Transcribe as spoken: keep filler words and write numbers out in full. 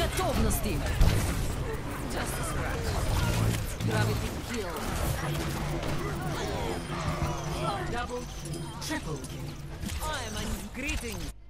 Готовности! Just a scratch. Gravity kill. Double, triple kill. I am a greeting.